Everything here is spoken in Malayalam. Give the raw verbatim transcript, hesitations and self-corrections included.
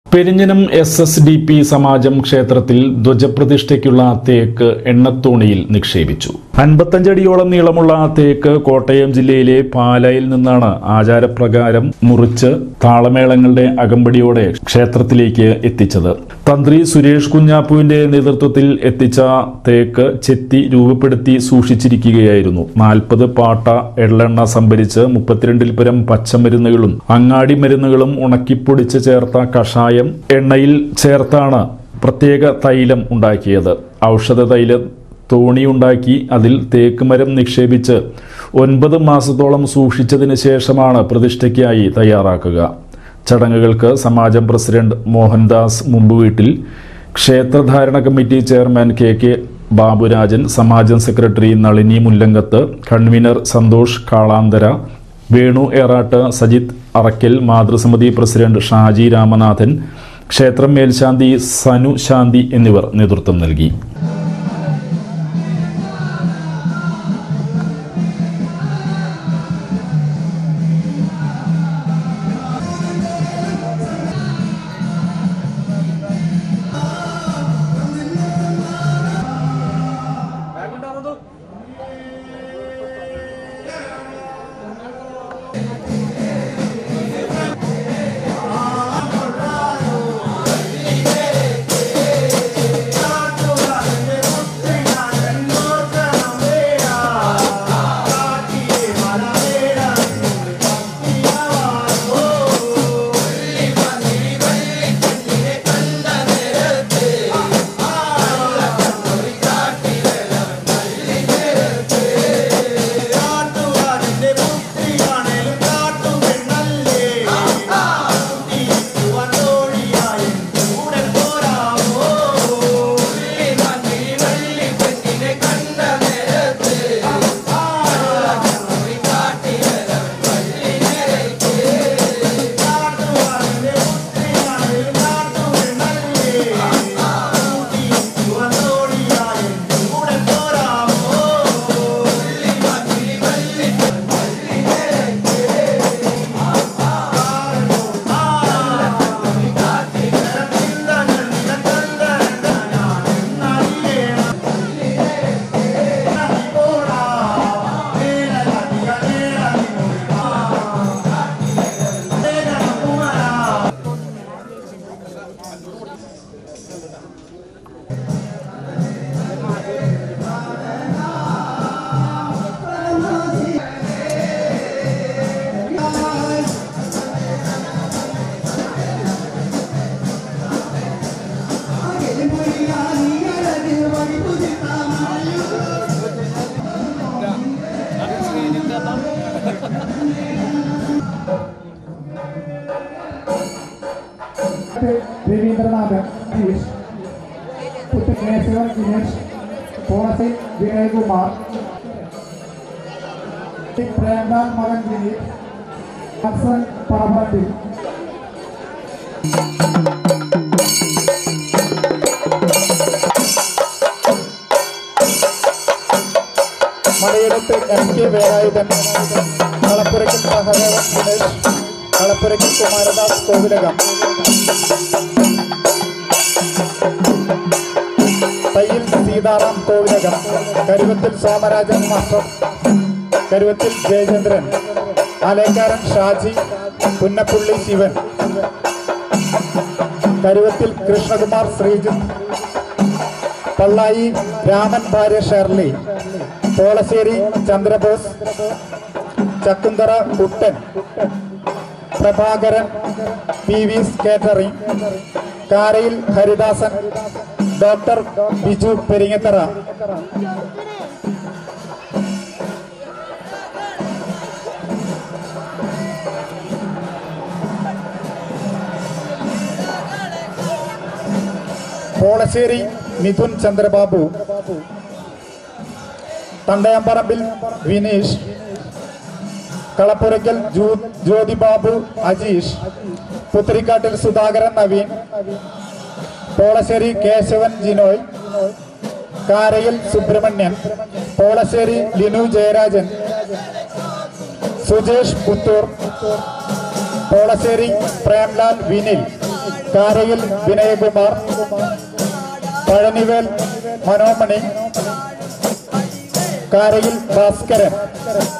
Perinjanam S S D P സമാജം ക്ഷേത്രത്തിൽ ധ്വജപ്രതിഷ്ഠയ്ക്കുള്ള തേക്ക് എണ്ണത്തോണിയിൽ നിക്ഷേപിച്ചു. അൻപത്തഞ്ചടിയോളം നീളമുള്ള തേക്ക് കോട്ടയം ജില്ലയിലെ പാലായിൽ നിന്നാണ് ആചാരപ്രകാരം മുറിച്ച് താളമേളങ്ങളുടെ അകമ്പടിയോടെ ക്ഷേത്രത്തിലേക്ക് എത്തിച്ചത്. തന്ത്രി സുരേഷ് കുഞ്ഞാപ്പുവിന്റെ നേതൃത്വത്തിൽ എത്തിച്ച തേക്ക് ചെത്തി രൂപപ്പെടുത്തി സൂക്ഷിച്ചിരിക്കുകയായിരുന്നു. നാൽപ്പത് പാട്ട എള്ളെണ്ണ സംഭരിച്ച് മുപ്പത്തിരണ്ടിൽ പരം പച്ചമരുന്നുകളും അങ്ങാടി മരുന്നുകളും ഉണക്കിപ്പൊടിച്ച് ചേർത്ത കഷായം എണ്ണയിൽ ചേർത്താണ് പ്രത്യേക തൈലം ഉണ്ടാക്കിയത്. ഔഷധ തൈലം തോണിയുണ്ടാക്കി അതിൽ തേക്ക് മരം നിക്ഷേപിച്ച് ഒൻപത് മാസത്തോളം സൂക്ഷിച്ചതിന് ശേഷമാണ് പ്രതിഷ്ഠയ്ക്കായി തയ്യാറാക്കുക. ചടങ്ങുകൾക്ക് സമാജം പ്രസിഡന്റ് മോഹൻദാസ് മുമ്പുവീട്ടിൽ, ക്ഷേത്രധാരണ committee chairman K K Baburajan, സമാജം സെക്രട്ടറി നളിനി മുല്ലങ്കത്ത്, കൺവീനർ സന്തോഷ് കാളാന്തര, വേണു ഏറാട്ട്, സജിത് അറക്കൽ, മാതൃസമിതി പ്രസിഡന്റ് ഷാജി രാമനാഥൻ, ക്ഷേത്രം മേൽശാന്തി സനു ശാന്തി എന്നിവർ നേതൃത്വം നൽകി. രവീന്ദ്രനാഥൻ ഗീഷ്, പുത്തനേശ്വർ ദിനേഷ്, പോളസി വിനയകുമാർ, പ്രേംലാൽ മകൻ Dileep, Hasan Parambathil. Malayidath M K Velayudhan, Kalappurakkal Sahadevan Dinesh, Kalappurakkal Kumaradas Kovilakam, Thayyil Sitaram Kovilakam, Karuvathil Somarajan master, Karuvathil Jayachandran, Alekkaran Shaji, Punnappulli Shivan, Karuvathil Krishnakumar Sreejith, Pallayi Raman ഭാര്യ Shirley, Polassery Chandrabose, Chakkunthara Kuttan, Prabhakaran, P V catering, Karayil Haridasan, doctor Biju Peringathara. Polassery Mithun Chandrababu, Thandayamparambil Vineesh, Kalappurakkal Jyothibabu Ajeesh, Puthirikkattil Sudhakaran Naveen, Polassery Keshavan Jinoy, Karayil Subramanian, Polassery Linu Jayarajan, Sujesh Puthur, Polassery Premlal Vinil. Karayil Vinayakumar, Palanivel Manomani, Karayil Bhaskaran.